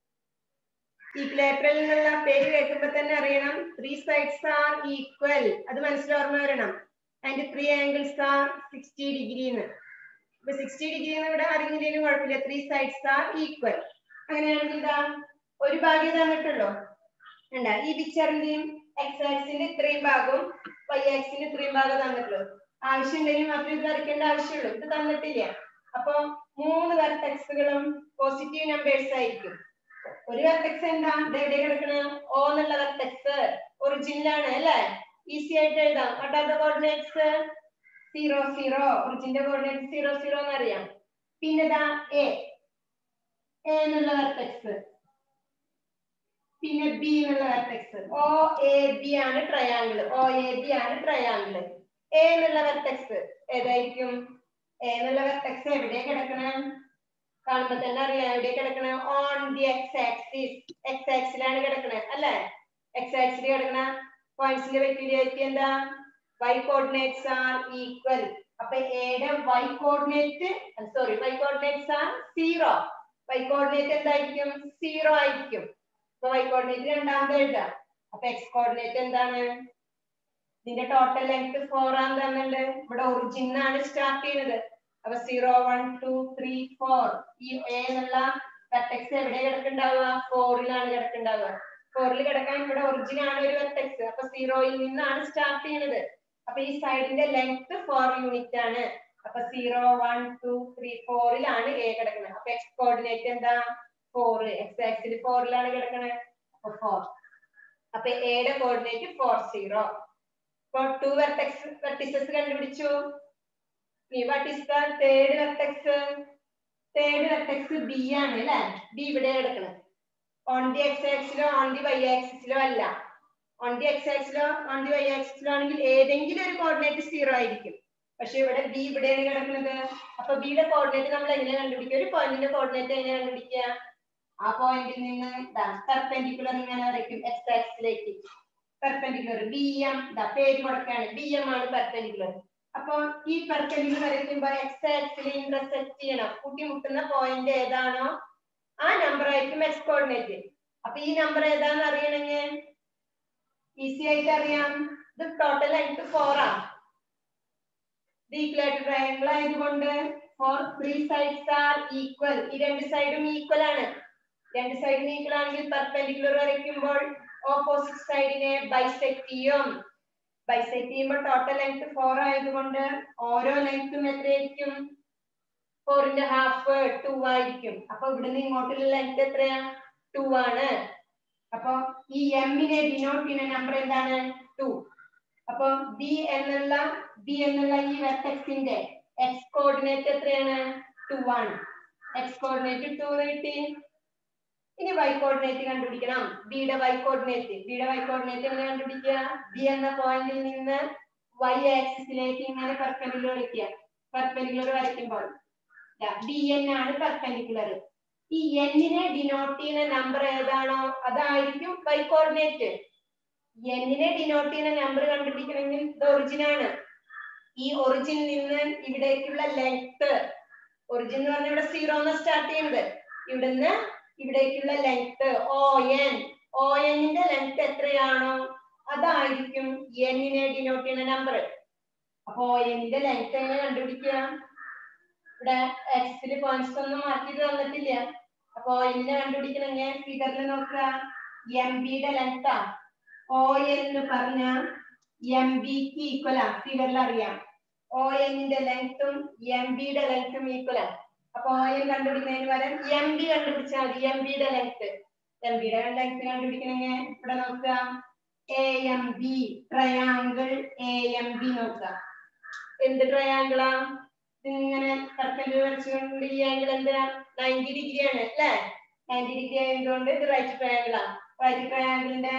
ഈക്വലേറ്ററൽ എന്നുള്ള പേര് കേൾക്കുമ്പോ തന്നെ അറിയണം ത്രീ സൈഡ്സ് ആർ ഈക്വൽ. അത് മനസ്സിലോർമ്മ വരണം. അതിന്റെ three angles are sixty degree എന്ന്. ഇപ്പൊ സിക്സ്റ്റി ഡിഗ്രി എന്ന് ഇവിടെ അറിഞ്ഞില്ലെങ്കിലും കുഴപ്പമില്ല. Three sides are equal. അങ്ങനെയാണെങ്കിൽ എന്താ ഒരു ഭാഗം തന്നിട്ടുള്ളൂ ഉണ്ടാ ഈ പിക്ചറിന്റെയും എക്സ് ആക്സിന്റെ ഇത്രയും ഭാഗവും വൈ ആക്സിന്റെ ഇത്രയും ഭാഗം തന്നിട്ടുള്ളൂ. ആവശ്യം ഉണ്ടെങ്കിൽ മാത്രമേ ഇത് വരയ്ക്കേണ്ട ആവശ്യമുള്ളൂ. ഇത് തന്നിട്ടില്ല. അപ്പൊ മൂന്ന് വെർട്ടെക്സുകളും പോസിറ്റീവ് നമ്പേഴ്സ് ആയിരിക്കും. ഒരു വെർട്ടെക്സ് എന്താ എവിടെ കിടക്കണ ഓ എന്നുള്ള വെർട്ടെക്സ് ഒറിജിനൽ ആണ് അല്ലെ? ഈസി ആയിട്ട് എഴുതാം. What are the coordinates? Zero zero. ഒറിജിന്റെ കോർഡിനേറ്റ് സീറോ സീറോ എന്നറിയാം. പിന്നെ ഇതാ എ എ എന്നുള്ള വെർട്ടെക്സ് പിന്നെ ബി എന്നുള്ള വെർട്ടെക്സ്. ഓ എ ബി ആണ് ട്രയാങ്കിൾ. ഓ എ ബി ആണ് ട്രയാങ്കിൾ. എ എന്നുള്ള വെർട്ടെക്സ് ഏതായിരിക്കും? എ എന്നുള്ള വെർട്ടെക്സ് എവിടെയാ കിടക്കണം? കാണുമ്പോ തന്നെ അറിയാം എവിടെ കിടക്കണം. On the X axis. X ആക്സിലാണ് കിടക്കണത് അല്ലെ? എക്സ് ആക്സിൽ കിടക്കണ പോയിന്റ്സിന്റെ പെക്യൂലിയാരിറ്റി എന്താ? Y coordinates are equal. അപ്പൊ എയുടെ Y coordinate sorry Y coordinates are zero. Y coordinate എന്തായിരിക്കും? സീറോ ആയിരിക്കും. അപ്പൊ വൈ കോർഡിനേറ്റ് രണ്ടാമത് എഴുതാം. അപ്പൊ എക്സ് കോർഡിനേറ്റ് എന്താണ്? ഇതിന്റെ ടോട്ടൽ ലെങ്ത് ഫോർ ആണ് തന്നുണ്ട്. ഇവിടെ ഒറിജിൻ ആണ് സ്റ്റാർട്ട് ചെയ്യുന്നത്. അപ്പൊ zero one two three four. ഈ എ എന്നുള്ള വെർട്ടെക്സ് എവിടെ കിടക്കുന്നുണ്ടാവുക? ഫോറിലാണ് കിടക്കുന്നുണ്ടാവുക. ഫോറിൽ കിടക്കാൻ ഇവിടെ ഒറിജിൻ ആണ് ഒരു വെർട്ടെക്സ്. അപ്പൊ സീറോയിൽ നിന്നാണ് സ്റ്റാർട്ട് ചെയ്യുന്നത്. അപ്പൊ ഈ സൈഡിന്റെ ലെങ്ത് ഫോർ യൂണിറ്റ് ആണ്. അപ്പൊ സീറോ വൺ ടു ത്രീ ഫോറിലാണ് എ കിടക്കുന്നത്. അപ്പൊ എക്സ് കോർഡിനേറ്റ് എന്താ? ഫോർ. എക്സ് ആക്സിൽ ഫോറിലാണ് കിടക്കുന്നത്. അപ്പൊ ഫോർ. അപ്പൊ എയുടെ കോർഡിനേറ്റ് ഫോർ സീറോ. ഇപ്പൊ ടു വെർട്ടെക്സ് വെർട്ടിസസ് കണ്ടുപിടിച്ചു. What is the third vertex? Third vertex B ആണ് അല്ലെ? ബി ഇവിടെ കിടക്കുന്നത്. ഓൺ ദി എക്സ് ആക്സിലോ ഓൺ ദി വൈ ആക്സിസിലോ അല്ല. ഓൺ ദി എക്സ് ആക്സിലോ ഓൺ ദി വൈ ആക്സിസിലോ ആണെങ്കിൽ ഏതെങ്കിലും ഒരു കോർഡിനേറ്റ് സീറോ ആയിരിക്കും. പക്ഷെ ഇവിടെ ബി ഇവിടെയാണ് കിടക്കുന്നത്. അപ്പൊ ബിയുടെ കോർഡിനേറ്റ് നമ്മൾ എങ്ങനെ കണ്ടുപിടിക്കുക? ഒരു പോയിന്റിന്റെ കോർഡിനേറ്റ് എങ്ങനെ കണ്ടുപിടിക്കുക? ആ പോയിന്റിൽ നിന്ന് പെർപെൻഡിക്കുലർ ഇങ്ങനെ വരയ്ക്കും എക്സ് ആക്സിലേക്ക്. പെർപെൻഡിക്കുലർ ബി എം ഇതാ പേര് കൊടുക്കാണ് ബി എം ആണ് പെർപെൻഡിക്കുലർ. അപ്പൊ ഈ പെർപെൻഡിക്കുലർ വരയ്ക്കുമ്പോ എക്സ് ആക്സിൽ ഇന്റർസെക്ട് ചെയ്യണം. കൂട്ടിമുട്ടുന്ന പോയിന്റ് ഏതാണോ ആ നമ്പർ ആയിരിക്കും എക്സ് കോർഡിനേറ്റ്. അപ്പൊ ഈ നമ്പർ ഏതാണെന്ന് അറിയണമെങ്കിൽ ഈസി ആയിട്ട് അറിയാം. ഇത് ടോട്ടൽ ലെങ്ത് ഫോർ ആണ്. ഈക്വലാറ്റർ ട്രയാങ്കിൾ ആയതുകൊണ്ട് four three sides are equal. ഈ രണ്ട് സൈഡും ഈക്വൽ ആണ്. രണ്ട് സൈഡും ഈക്വൽ ആണെങ്കിൽ പെർപെൻഡിക്കുലർ വരയ്ക്കുമ്പോൾ ഓപ്പോസിറ്റ് സൈഡിനെ ബൈസെക്ട് ചെയ്യും. ബൈസെക്ട് ചെയ്യുമ്പോൾ ടോട്ടൽ ലെങ്ത് ഫോർ ആയതുകൊണ്ട് ഓരോ ലെങ്ത്തും എത്രയായിരിക്കും? ഫോറിന്റെ ഹാഫ് ടു ആയിരിക്കും. അപ്പൊ ഇവിടുന്ന് ഇങ്ങോട്ടുള്ള ലെങ്ത് എത്രയാ? ടു ആണ്. അപ്പൊ ഈ എമ്മിനെ ഡിനോട്ട് ചെയ്യുന്ന നമ്പർ എന്താണ്? ടു. അപ്പൊ ബി എന്നുള്ള ബി എന്നുള്ള ഈ വെർട്ടെക്സിന്റെ എക്സ് കോർഡിനേറ്റ് എത്രയാണ്? ടു ആണ്. എക്സ് കോർഡിനേറ്റ് ടു കിട്ടി. ഇനി വൈ കോർഡിനേറ്റ് കണ്ടുപിടിക്കണം. ബിയുടെ വൈ കോർഡിനേറ്റ് ബിയുടെ വൈ കോർഡിനേറ്റ് എങ്ങനെ കണ്ടുപിടിക്കുക? ബി എന്ന പോയിന്റിൽ നിന്ന് വൈ ആക്സിസിലേക്ക് ഇങ്ങനെ പെർപെൻഡിക്കുലർ വരയ്ക്കുക. പെർപെൻഡിക്കുലർ വരയ്ക്കുമ്പോൾ ഡി എൻ ആണ് പെർപെൻഡിക്കുലർ. ഈ എന്നിനെ ഡിനോട്ട് ചെയ്യുന്ന നമ്പർ ഏതാണോ അതായിരിക്കും വൈ കോർഡിനേറ്റ്. എന്നിനെ ഡിനോട്ട് ചെയ്യുന്ന നമ്പർ കണ്ടുപിടിക്കണമെങ്കിൽ ഇത് ഒറിജിൻ ആണ്. ഈ ഒറിജിനിൽ നിന്ന് ഇവിടേക്കുള്ള ലെങ്ത്, ഒറിജിൻ എന്ന് പറഞ്ഞാൽ ഇവിടെ സീറോ എന്ന് സ്റ്റാർട്ട് ചെയ്യുന്നത്, ഇവിടുന്ന് ഇവിടേക്കുള്ള ലെങ്ത് ഓ എൻ, ഓ എന്നിന്റെ ലെങ്ത് എത്രയാണോ അതായിരിക്കും എന്നിനെ ഡിനോട്ട് ചെയ്യുന്ന നമ്പർ. അപ്പൊ ഓ എന്നിന്റെ ലെങ്ത് എങ്ങനെ കണ്ടുപിടിക്കുക? ഇവിടെ എക്സിൽ പോയിന്റ്സ് ഒന്നും മാറ്റി തന്നിട്ടില്ല. അപ്പൊ എന്നിനെ കണ്ടുപിടിക്കണമെങ്കിൽ ഫിഗറിൽ നോക്കുക. എം ബിയുടെ ലെങ്താ ഓ എന്ന് പറഞ്ഞ എം ബിക്ക് ഈക്വൽ ആണ്. ഫിഗറിൽ അറിയാം ഓ എന്നിന്റെ ലെങ്ത്തും എം ബിയുടെ ലെങ്ത്തും ഈക്വൽ ആണ്. അപ്പൊ ഓ എൻ കണ്ടുപിടിക്കുന്നതിന് പകരം എം ബി കണ്ടുപിടിച്ചാൽ മതി. എം ബിയുടെ ലെങ്ത് എം ബിയുടെ ലെങ്ത് കണ്ടുപിടിക്കണമെങ്കിൽ ഇവിടെ നോക്കുക. A M B triangle A M B നോക്കുക. എന്ത് ട്രയാങ്കിളാ? ഇങ്ങനെ സർക്കിൾ വരച്ചുകൊണ്ട് ഈ ആംഗിൾ എന്തിനാ? നയൻറ്റി ഡിഗ്രി ആണ് അല്ലെ? നയൻറ്റി ഡിഗ്രി ആയതുകൊണ്ട് ഇത് റൈറ്റ് ട്രയാങ്കിൾ ആണ്. റൈറ്റ് ട്രയാങ്കിളിന്റെ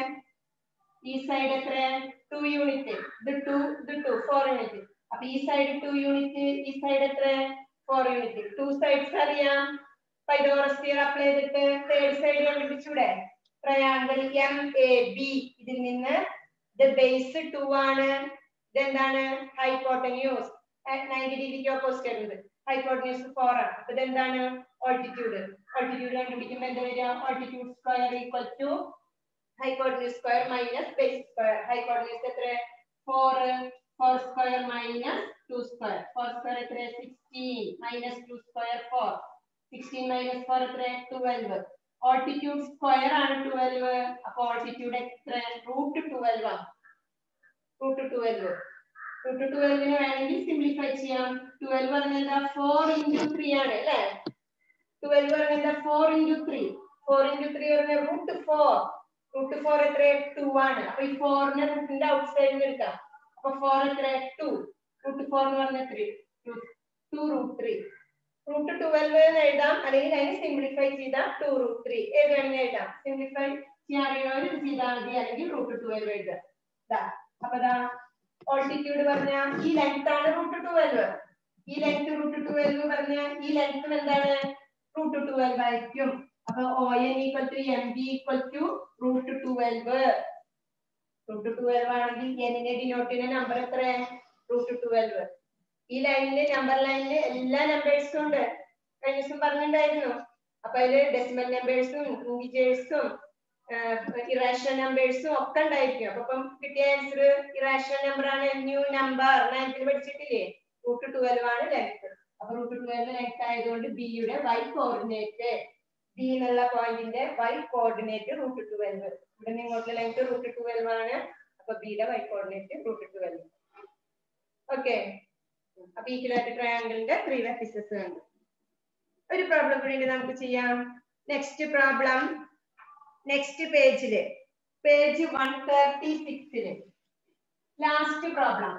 ഈ സൈഡ് എത്ര? Two unit. ഇത് ടു ഇത് ടു ഫോർ യൂണിറ്റ്. അപ്പൊ ഈ സൈഡ് ടു യൂണിറ്റ്, ഈ സൈഡ് എത്ര? Four unit. ടു സൈഡ്സ് അറിയാം. പൈതഗോറസ് തിയറം അപ്ലൈ ചെയ്തിട്ട് തേർഡ് സൈഡ് കണ്ടുപിടിച്ചൂടെ? Triangle M A B. ഇതിൽ നിന്ന് ഇത് ബേസ് ടു ആണ്. ഇതെന്താണ്? ഹൈപ്പോട്ടന്യൂസ് നയൻറ്റി ഡിഗ്രിക്ക് ഓപ്പോസിറ്റ് ആയിരുന്നത്. ഹൈപ്പോട്ടന്യൂസ് ഫോർ ആണ്. അപ്പൊ ഇതെന്താണ്? ഓൾട്ടിറ്റ്യൂഡ്. ഓൾട്ടിറ്റ്യൂഡ് കണ്ടുപിടിക്കുമ്പോൾ എന്താ വരിക? Altitude square equal to hypotenuse square minus base square. Hypotenuse എത്ര? Four. Four square minus two square. Four square എത്ര? Sixteen minus two square four. Sixteen minus four എത്ര? ട്വൽവ്. ഓൾട്ടിറ്റ്യൂഡ് സ്ക്വയർ ആണ് twelve. അപ്പൊ altitude എത്ര? Root twelve ആണ്. Root twelve. Root ട്വൽവിന് വേണമെങ്കിൽ simplify ചെയ്യാം. ട്വൽവ് പറഞ്ഞാൽ എന്താ? ഫോർ ഇൻറ്റു ത്രീ ആണ് അല്ലെ? ട്വൽവ് പറഞ്ഞാൽ എന്താ? Four into three. Four into three പറഞ്ഞാൽ റൂട്ട് ഫോർ. റൂട്ട് ഫോർ എത്ര? ടു ആണ്. അപ്പൊ ഈ ഫോറിനെ റൂട്ടിന്റെ ഔട്ട് സൈഡിൽ എടുക്കാം. അപ്പൊ ഫോർ എത്ര? ടു. റൂട്ട് ഫോർ എന്ന് പറഞ്ഞാൽ three. Two root three. Root twelve എന്ന് എഴുതാം, അല്ലെങ്കിൽ അതിനെ സിംപ്ലിഫൈ ചെയ്താൽ ടു റൂട്ട് ത്രീ. ഏത് വേണമെങ്കിൽ എഴുതാം. സിംപ്ലിഫൈ ചെയ്യാൻ അറിയുന്നവർ ഇത് ചെയ്താൽ മതി, അല്ലെങ്കിൽ റൂട്ട് ട്വൽവ് എഴുതാം. അപ്പൊ ദാ ഓൾട്ടിറ്റ്യൂഡ് പറഞ്ഞ ഈ ലെങ്ത് ആണ് റൂട്ട് ട്വൽവ്. ഈ ലെങ്ത് റൂട്ട് ട്വൽവ് പറഞ്ഞ ഈ ലെങ്ത് എന്താണ്? റൂട്ട് ട്വൽവ് ആയിരിക്കും. അപ്പൊ O N equal to M B equal to root twelve. Root twelve ആണെങ്കിൽ എന്നിനെ ഡിനോട്ട് ചെയ്യുന്ന നമ്പർ എത്ര? Root twelve. ഈ ലൈനില് നമ്പർ ലൈനില് എല്ലാ നമ്പേഴ്സും ഉണ്ട്. കഴിഞ്ഞ ദിവസം പറഞ്ഞിട്ടുണ്ടായിരുന്നു. അപ്പൊ അതില് ഡെസിമൽ നമ്പേഴ്സും ഇൻഡിജേഴ്സും ഇറാഷണൽ നമ്പേഴ്സും ഒക്കെ ഉണ്ടായിരിക്കും. അപ്പൊ ഇപ്പം കിട്ടിയ ആൻസർ ഇറാഷണൽ നമ്പർ ആണ്. ന്യൂ നമ്പർ നയൻത്തിൽ പഠിച്ചിട്ടില്ലേ? റൂട്ട് ട്വൽവ് ആണ് ലെങ്ത്. അപ്പൊ റൂട്ട് ട്വൽവ് ലെങ്ത് ആയതുകൊണ്ട് ബിയുടെ വൈ കോർഡിനേറ്റ്, ബി എന്നുള്ള പോയിന്റിന്റെ വൈ കോർഡിനേറ്റ് റൂട്ട് ട്വൽവ്. ഇവിടെ നിങ്ങോട്ടുള്ള ലെങ്ത് റൂട്ട് ട്വൽവ് ആണ്. അപ്പൊ ബിയുടെ Y coordinate root twelve. Okay. അപ്പൊ ഈക്വലാറ്റർ ട്രയാങ്കിളിന്റെ ത്രീ വെർട്ടിസസ് ഉണ്ട്. ഒരു പ്രോബ്ലം കൂടി നമുക്ക് ചെയ്യാം. നെക്സ്റ്റ് പ്രോബ്ലം നെക്സ്റ്റ് പേജില് പേജ് വൺ തേർട്ടി സിക്സില് ലാസ്റ്റ് പ്രോബ്ലം.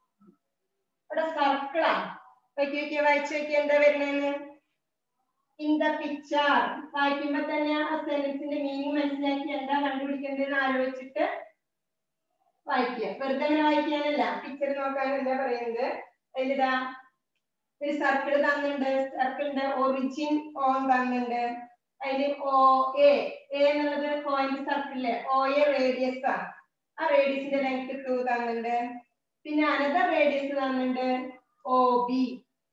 ഇവിടെ സർക്കിളാണ്. നോക്കി നോക്കിയാ വായിച്ചു നോക്കിയാ എന്താ വരുന്നതെന്ന്. ഇൻ ദ പിക്ചർ വായിക്കുമ്പോ തന്നെ ആ സെന്റൻസിന്റെ മീനിങ് മനസ്സിലാക്കി എന്താ കണ്ടുപിടിക്കേണ്ടതെന്ന് ആലോചിച്ചിട്ട് വായിക്കുക. വെറുതെ അങ്ങനെ വായിക്കാനല്ല, പിക്ചർ നോക്കാനല്ല പറയുന്നത്. അതിലിതാ ഒരു സർക്കിൾ തന്നിട്ടുണ്ട്. സർക്കിളിന്റെ ഒറിജിൻ ഓൺ തന്നിട്ടുണ്ട്. അതില് ഒ എ എന്നുള്ളത് പോയിന്റ് സർക്കിളിലെ ഒ എ റേഡിയസ് ആണ്. ആ റേഡിയസിന്റെ ലെങ്ത് ടു തന്നിട്ടുണ്ട്. പിന്നെ അനദർ റേഡിയസ് തന്നിട്ടുണ്ട് ഒ ബി.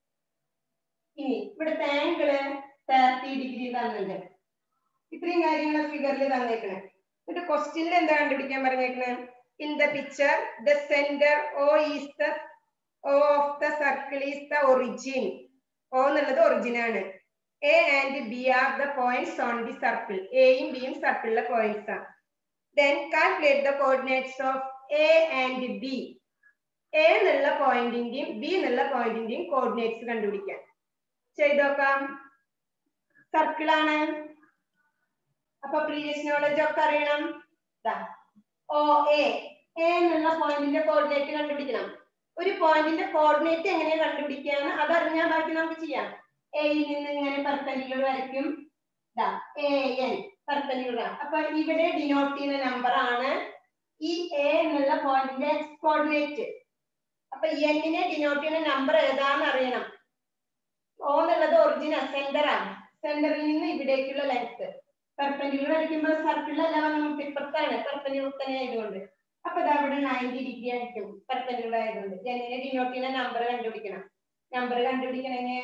ഇനി ഇവിടുത്തെ ആംഗിള് തേർട്ടി ഡിഗ്രി തന്നിട്ടുണ്ട്. ഇത്രയും കാര്യങ്ങൾ ഫിഗറിൽ തന്നേക്കണേ. എന്നിട്ട് ക്വസ്റ്റ്യനിൽ എന്താ കണ്ടുപിടിക്കാൻ പറഞ്ഞേക്കണേ? In the picture the centre O is the O of the circle is the origin. O എന്നുള്ളത് ഒറിജിൻ ആണ്. A and B are the points on the circle. എയും ബിയും സർക്കിളിലെ പോയിന്റ്സ് ആണ്. Then calculate the coordinates of A and B. A എന്നുള്ള പോയിന്റിന്റെയും B എന്നുള്ള പോയിന്റിന്റെയും coordinates കണ്ടുപിടിക്കാൻ. ചെയ്തോക്കാം. സർക്കിളാണ്, അപ്പൊ പ്രീവിയസ് നോളജ് ഒക്കെ അറിയണം. ഓ എ എന്നുള്ള പോയിന്റിന്റെ കോർഡിനേറ്റ് കണ്ടുപിടിക്കണം. ഒരു പോയിന്റിന്റെ കോർഡിനേറ്റ് എങ്ങനെയാ കണ്ടുപിടിക്കാന്ന് അതറിഞ്ഞാൽ ബാക്കി നമുക്ക് ചെയ്യാം. എയിൽ നിന്ന് ഇങ്ങനെ പെർപെൻഡിക്കുലർ വരയ്ക്കും. A N perpendicular. അപ്പൊ ഇവിടെ ഡിനോട്ട് ചെയ്യുന്ന നമ്പർ ആണ് ഈ എ എന്നുള്ള പോയിന്റിന്റെ കോർഡിനേറ്റ്. അപ്പൊ എന്നിനെ ഡിനോട്ട് ചെയ്യുന്ന നമ്പർ ഏതാന്ന് അറിയണം. ഓ എന്നുള്ളത് ഒറിജിനൽ സെന്റർ ആണ്. സെന്ററിൽ നിന്ന് ഇവിടേക്കുള്ള ലെങ്ത് പെർപെൻഡിക്കുലർ വരയ്ക്കുമ്പോൾ സർക്കിളിലല്ല, നമുക്ക് ഇപ്പുറത്താണ് പെർപെൻഡിക്കുലർ തന്നെ ആയതുകൊണ്ട്. അപ്പൊ ഇത് അവിടെ നയൻറ്റി ഡിഗ്രി ആയിരിക്കും പെർപെൻഡിക്കുലർ ആയതുകൊണ്ട്. എന്നിനെ ഡിനോട്ട് ചെയ്യുന്ന നമ്പർ കണ്ടുപിടിക്കണം. നമ്പർ കണ്ടുപിടിക്കണമെങ്കിൽ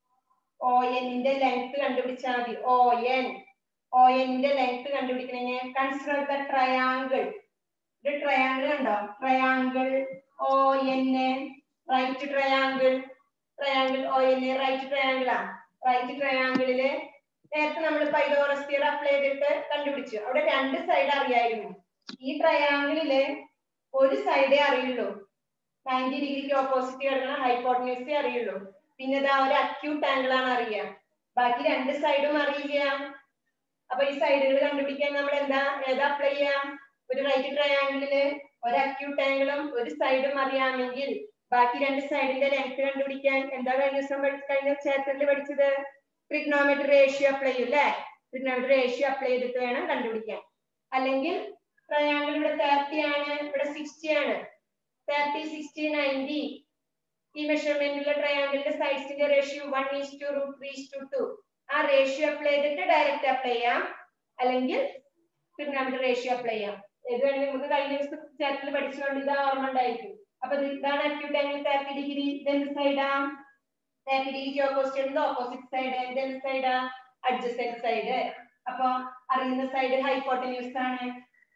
ഓ എന്നിന്റെ ലെങ്ത് കണ്ടുപിടിച്ചാൽ മതി. ഓ എൻ ഓ എന്നിന്റെ ലെങ്ത് കണ്ടുപിടിക്കണമെങ്കിൽ കൺസിഡർ ദ ട്രയാങ്കിൾ. ഒരു ട്രയാങ്കിൾ ഉണ്ടോ? Triangle O N right triangle. Triangle O N right triangle ആണ്. റൈറ്റ് ട്രയാങ്കിളില് നേരത്തെ നമ്മൾ പൈതഗോറസ് തിയറം അപ്ലൈ ചെയ്തിട്ട് കണ്ടുപിടിച്ചു. അവിടെ രണ്ട് സൈഡ് അറിയായിരുന്നു. ഈ ട്രയാങ്കിളില് ഒരു സൈഡേ അറിയുള്ളൂ. നയൻറ്റി ഡിഗ്രിക്ക് ഓപ്പോസിറ്റ് കിടക്കുന്ന ഹൈപ്പോട്ടന്യൂസേ അറിയുള്ളൂ. പിന്നെ ഇതാ ഒരു അക്യൂട്ട് ആംഗിൾ ആണ് അറിയാം. ബാക്കി രണ്ട് സൈഡും അറിയില്ല. അപ്പൊ ഈ സൈഡുകൾ കണ്ടുപിടിക്കാൻ നമ്മൾ എന്താ ഏതാ അപ്ലൈ ചെയ്യാം? ഒരു റൈറ്റ് ട്രയാങ്കിളില് ഒരു അക്യൂട്ട് ആംഗിളും ഒരു സൈഡും അറിയാമെങ്കിൽ ബാക്കി രണ്ട് സൈഡിന്റെ ലെങ്ത് കണ്ടുപിടിക്കാൻ എന്താ കഴിഞ്ഞ ദിവസം കഴിഞ്ഞ ചാപ്റ്ററിൽ പഠിച്ചത്? ട്രിഗ്നോമെട്രി റേഷ്യോ അപ്ലൈ ചെയ്യും അല്ലെ? ട്രിഗ്നോമെട്രി റേഷ്യോ അപ്ലൈ ചെയ്തിട്ട് വേണം കണ്ടുപിടിക്കാൻ. അല്ലെങ്കിൽ ട്രയാങ്കിൾ ഇവിടെ തേർട്ടി ആണ്, ഇവിടെ സിക്സ്റ്റി ആണ്. Thirty sixty ninety. ഈ മെഷർമെന്റിലെ ട്രയാങ്കിളിന്റെ സൈഡ്സിന്റെ ratio one is to root three is to two. ആ റേഷ്യോ അപ്ലൈ ചെയ്തിട്ട് ഡയറക്റ്റ് അപ്ലൈ ചെയ്യാം, അല്ലെങ്കിൽ ട്രിഗ്നോമെട്രി റേഷ്യോ അപ്ലൈ ചെയ്യാം. ഏത് വേണമെങ്കിൽ നമുക്ക് കഴിഞ്ഞ ദിവസം ചാപ്റ്ററിൽ പഠിച്ചുകൊണ്ട് ഇത് ഓർമ്മ ഉണ്ടായിരിക്കും. അപ്പൊ ഇതാണ് അക്യൂട്ട് ആംഗിൾ തേർട്ടി ഡിഗ്രി. ഇതെന്ത് സൈഡാ? തേർട്ടി ഡിഗ്രിക്ക് ഓപ്പോസിറ്റ് ഓപ്പോസിറ്റ് സൈഡ്. ഇതെന്ത് സൈഡാ? Adjacent side. അപ്പൊ അറിയുന്ന സൈഡ് ഹൈപ്പോട്ടന്യൂസ് ആണ്.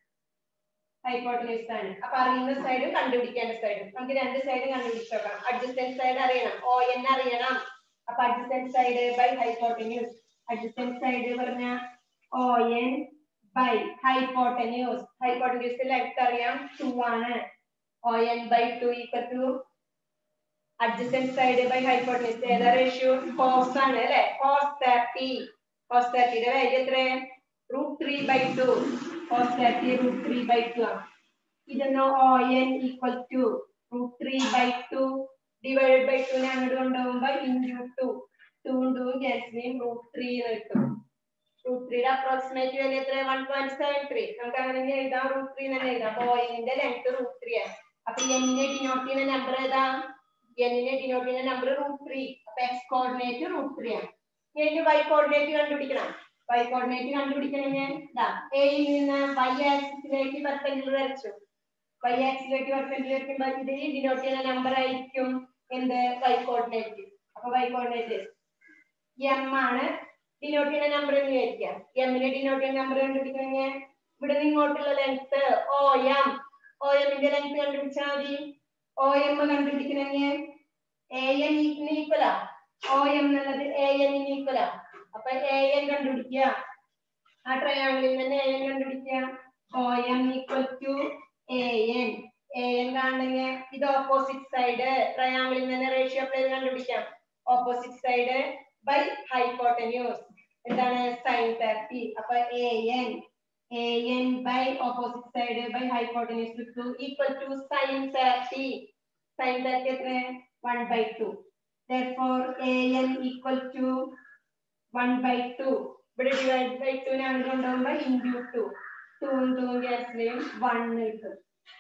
ഹൈപ്പോട്ടന്യൂസ് ആണ്. അപ്പൊ അറിയുന്ന സൈഡും കണ്ടുപിടിക്കേണ്ട സൈഡും നമുക്ക് രണ്ട് സൈഡും കണ്ടുപിടിച്ച് നോക്കാം. അഡ്ജസന്റ് സൈഡ് അറിയണം, ഓ എൻ അറിയണം. അപ്പൊ adjacent side by hypotenuse. Adjacent side പറഞ്ഞ O N by hypotenuse. Hypotenuse length അറിയാം, ടു ആണ്. O N by two equal to adjacent side by hypotenuse. ഏതാ റേഷ്യോ? cos ആണ് അല്ലേ? cos thirty. cos thirty യുടെ വാല്യൂ എത്രയാണ്? root three by two. cos thirty root three by two ആണ്. ഇതെന്നോ O N equal to root three by two divided by two നെ അങ്ങോട്ട് കൊണ്ടുപോകുമ്പോൾ into two. two two cancel ചെയ്യും, root three എന്ന് കിട്ടും. root three യുടെ approximate value എത്ര? one point seven three. നമുക്ക് അങ്ങനെ എഴുതാം, root three തന്നെ എഴുതാം. അപ്പൊ O N ന്റെ ലെങ്ത് root three ആണ്. അപ്പൊ n നെ ഡിനോട്ട് ചെയ്യുന്ന നമ്പർ ഏതാ? n നെ ഡിനോട്ട് ചെയ്യുന്ന നമ്പർ root three. അപ്പൊ x കോർഡിനേറ്റ് root three ആണ്. ഇനി y കോർഡിനേറ്റ് കണ്ടുപിടിക്കണം. y കോർഡിനേറ്റ് കണ്ടുപിടിക്കണമെങ്കിൽ ഇതാ a യിൽ നിന്ന് y ആക്സിസിലേക്ക് പെർപെൻഡിക്കുലർ വരച്ചു. y ആക്സിസിലേക്ക് പെർപെൻഡിക്കുലർ വരയ്ക്കുമ്പോൾ ഇത് ഡിനോട്ട് ചെയ്യുന്ന നമ്പർ ആയിരിക്കും എന്ത്? y coordinate. അപ്പൊ y കോർഡിനേറ്റ് m ആണ് ഡിനോട്ട് ചെയ്യുന്ന നമ്പർ എന്ന് വിചാരിക്കാം. m നെ ഡിനോട്ട് ചെയ്യുന്ന നമ്പർ കണ്ടുപിടിക്കണമെങ്കിൽ ഇവിടെ നിന്ന് ഇങ്ങോട്ടുള്ള length O M. O M ന്റെ ലെങ്ത് കണ്ടുപിടിച്ചാൽ മതി. O M കണ്ടുപിടിക്കണമെങ്കിൽ A N ഈക്വൽ ആ. O M എന്നുള്ളത് A N ഈക്വൽ ആ. അപ്പൊ A N കണ്ടുപിടിക്കുക. ആ ട്രയാങ്കിളിൽ തന്നെ A N കണ്ടുപിടിക്കുക. O M equal to A N. A N കാണണമെങ്കിൽ ഇത് ഓപ്പോസിറ്റ് സൈഡ്. ട്രയാങ്കിളിൽ തന്നെ റേഷ്യോ അപ്ലൈ ചെയ്ത് കണ്ടുപിടിക്കാം. Opposite side by hypotenuse. എന്താണ്? sin thirty. അപ്പൊ A N A N by opposite side by hypotenuse two equal to sin thirty. sin thirty എത്ര? one by two. Therefore A N equal to one by two. ഇവിടെ divide by two നെ അങ്ങോട്ട് കൊണ്ടുപോകുമ്പോൾ into two. two two cancel ചെയ്യും, one കിട്ടും.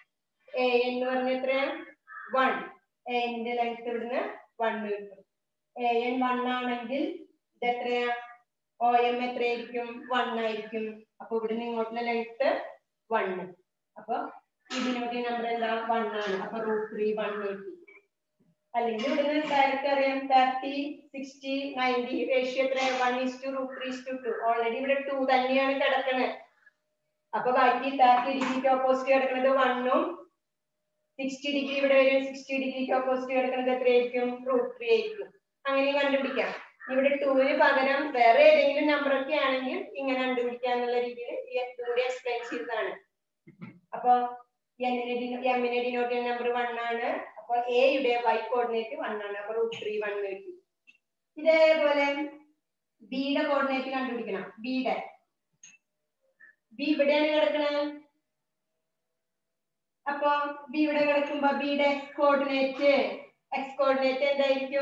A N എന്ന് പറഞ്ഞ എത്ര? one. A N ന്റെ ലെങ്ത് ഇവിടുന്ന് one കിട്ടും. A N one ആണെങ്കിൽ ഇത് എത്രയാ? O M എത്രയായിരിക്കും? one ആയിരിക്കും. അപ്പൊ ഇവിടെ ഇങ്ങോട്ടുള്ള ലെങ്ത് one. അപ്പൊ ഈ ഡിനോട്ട് നമ്പർ എന്താ വൺ ആണ്. അപ്പൊ റൂട്ട് ത്രീ വൺ എയ്റ്റി. അല്ലെങ്കിൽ ഇവിടുന്ന് ഡയറക്റ്റ് അറിയാം തേർട്ടി സിക്സ്റ്റി നയൻറ്റി റേഷ്യോ എത്ര one is to root three is to two. Already ഇവിടെ ടു തന്നെയാണ് കിടക്കുന്നത്. അപ്പൊ ബാക്കി തേർട്ടി ഡിഗ്രിക്ക് ഓപ്പോസിറ്റ് കിടക്കുന്നത് വണ്ണും സിക്സ്റ്റി ഡിഗ്രി ഇവിടെ വരും. സിക്സ്റ്റി ഡിഗ്രിക്ക് ഓപ്പോസിറ്റ് കിടക്കുന്നത് എത്രയായിരിക്കും? റൂട്ട് ത്രീ ആയിരിക്കും. അങ്ങനെ കണ്ടുപിടിക്കാം. ഇവിടെ ടൂവിന് പകരം വേറെ ഏതെങ്കിലും നമ്പർ ഒക്കെ ആണെങ്കിൽ ഇങ്ങനെ കണ്ടുപിടിക്കുക എന്നുള്ള രീതിയിൽ ഈ കൂടി എക്സ്പ്ലെയിൻ ചെയ്തതാണ്. അപ്പൊ എമ്മിനെ ഡിനോട്ട് ചെയ്യുന്ന നമ്പർ വൺ ആണ്. അപ്പൊ എയുടെ വൈ കോർഡിനേറ്റ് വൺ ആണ്. അപ്പൊ റൂട്ട് ത്രീ വൺ എയ്റ്റി. ഇതേപോലെ ബിയുടെ കോർഡിനേറ്റ് കണ്ടുപിടിക്കണം. ബിയുടെ ബി ഇവിടെയാണ് കിടക്കുന്നത്. അപ്പൊ ബി ഇവിടെ കിടക്കുമ്പോ ബിയുടെ എക്സ് കോർഡിനേറ്റ് എക്സ് കോർഡിനേറ്റ് എന്തായിരിക്കും?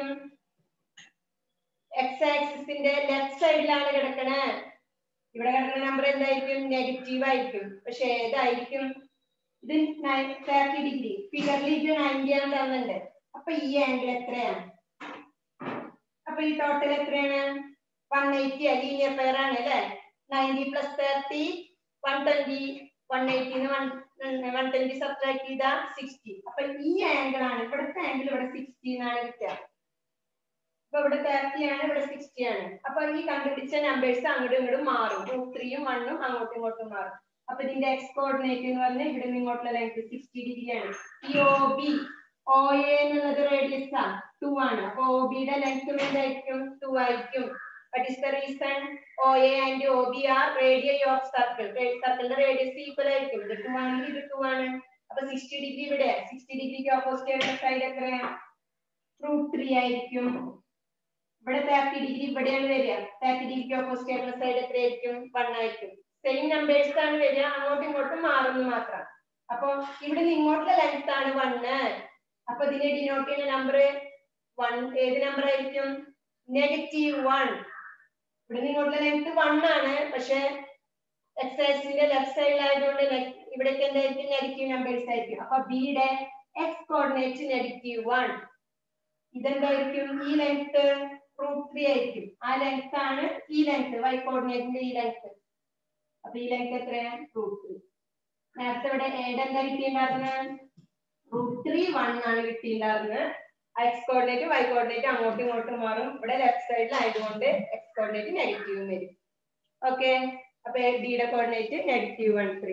എക്സ് ആക്സിസിന്റെ ലെഫ്റ്റ് സൈഡിലാണ് കിടക്കണേ. ഇവിടെ കിടക്കുന്ന നമ്പർ എന്തായിരിക്കും? നെഗറ്റീവ് ആയിരിക്കും. പക്ഷെ ഏതായിരിക്കും? ഇത് തേർട്ടി ഡിഗ്രി. ഫിഗറിൽ ഇത് നയൻറ്റി ആണ് തന്നിട്ടുണ്ട്. അപ്പൊ ഈ ആംഗിൾ എത്രയാണ്? അപ്പൊ ഈ ടോട്ടൽ എത്രയാണ്? One eighty. ലീനിയർ പെയർ ആണ് അല്ലെ? Ninety plus thirty one twenty. One eighty one twenty subtract ചെയ്താൽ സിക്സ്റ്റി. അപ്പൊ ഈ ആംഗിൾ ആണ്. ഇവിടുത്തെ ആംഗിൾ ഇവിടെ സിക്സ്റ്റി എന്നാണ് കിട്ടുക. അപ്പൊ ഇവിടെ തേർട്ടി ആണ്, ഇവിടെ സിക്സ്റ്റി ആണ്. അപ്പൊ ഈ കണ്ടുപിടിച്ച നമ്പേഴ്സ് അങ്ങോട്ടും ഇങ്ങോട്ടും മാറും. റൂട്ട് ത്രീയും വണ്ണും അങ്ങോട്ടും ഇങ്ങോട്ടും മാറും. അപ്പൊ ഇതിന്റെ എക്സ് കോർഡിനേറ്റ് എന്ന് പറഞ്ഞാൽ ഇവിടെ നിന്ന് ഇങ്ങോട്ടുള്ള ലെങ്ത് സിക്സ്റ്റി ഡിഗ്രി ആണ്. ഈ ഒ ബി ഒ എ എന്നുള്ളത് റേഡിയസ് ആണ്, ടു ആണ്. അപ്പൊ ഒ ബിയുടെ ലെങ്ത് എന്തായിരിക്കും? ടു ആയിരിക്കും. What is the reason? O A and O B are radii of circle. Circle radius equal ആയിരിക്കും. ഇത് ടു ആണെങ്കിൽ ഇത് ടു ആണ്. അപ്പൊ സിക്സ്റ്റി ഡിഗ്രി ഇവിടെ സിക്സ്റ്റി ഡിഗ്രിക്ക് ഓപ്പോസിറ്റ് ആയിട്ടുള്ള സൈഡ് എത്രയാണ്? റൂട്ട് ത്രീ ആയിരിക്കും. ഇവിടെ തേർട്ടി ഡിഗ്രി ഇവിടെയാണ് വരിക. തേർട്ടി ഡിഗ്രിക്ക് ഓപ്പോസിറ്റ് ആയിട്ടുള്ള സൈഡ് എത്രയായിരിക്കും? വൺ ആയിരിക്കും. സെയിം നമ്പേഴ്സ് ആണ് വരിക, അങ്ങോട്ടും ഇങ്ങോട്ടും മാറുന്നു മാത്രം. അപ്പൊ ഇവിടെ നിന്ന് ഇങ്ങോട്ടുള്ള ലെങ്ത് ആണ് വണ്ണ്. അപ്പൊ ഇതിനെ ഡിനോട്ട് ചെയ്യുന്ന നമ്പർ വൺ ഏത് നമ്പർ ആയിരിക്കും? Negative one. ഇവിടെ നിങ്ങോട്ടുള്ള ലെങ്ത് വൺ ആണ്. പക്ഷെ എക്സ് ആക്സിന്റെ ലെഫ്റ്റ് സൈഡിലായതുകൊണ്ട് ഇവിടേക്ക് എന്തായിരിക്കും? നെഗറ്റീവ് നമ്പേഴ്സ് ആയിരിക്കും. അപ്പൊ ബിയുടെ എക്സ് കോർഡിനേറ്റ് നെഗറ്റീവ് വൺ. ഇതെന്തായിരിക്കും? ഈ ലെങ്ത് റൂട്ട് ത്രീ ആയിരിക്കും. ആ ലെങ്ത് ആണ് ഈ ലെങ്ത്, വൈ കോർഡിനേറ്റിന്റെ ഈ ലെങ്ത്. അപ്പൊ ഈ ലെങ്ത് എത്രയാണ്? Root three. നേരത്തെ ഇവിടെ ഏടെ എന്താ കിട്ടിയിട്ടുണ്ടായിരുന്നത്? റൂട്ട് ത്രീ വൺ ആണ് കിട്ടിയിട്ടുണ്ടായിരുന്നത്. എക്സ് കോർഡിനേറ്റ് വൈ കോർഡിനേറ്റ് അങ്ങോട്ടും ഇങ്ങോട്ടും മാറും. ഇവിടെ ലെഫ്റ്റ് സൈഡിൽ ആയതുകൊണ്ട് എക്സ് കോർഡിനേറ്റ് നെഗറ്റീവ് വരും. ഓക്കെ. അപ്പൊ ബിയുടെ കോർഡിനേറ്റ് നെഗറ്റീവ് വൺ ത്രീ.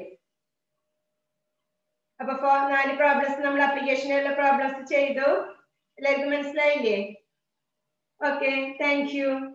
അപ്പൊ നാല് പ്രോബ്ലംസ് നമ്മൾ അപ്ലിക്കേഷനുള്ള പ്രോബ്ലംസ് ചെയ്തു. എല്ലാവർക്കും മനസ്സിലായില്ലേ? Okay, thank U.